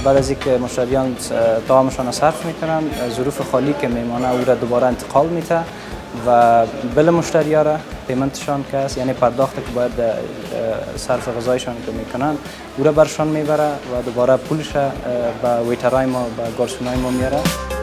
بعد از اینکه مشتریان طعامشان صرف میکنن، ظروف خالی که میمانه او را دوباره انتقال میده و بل مشتری را پیمنتشان که است، یعنی پرداخت که باید صرف غذایشان که میکنن او را برشان میبره و دوباره پولش به ویترای ما، به گارسونای ما میاره.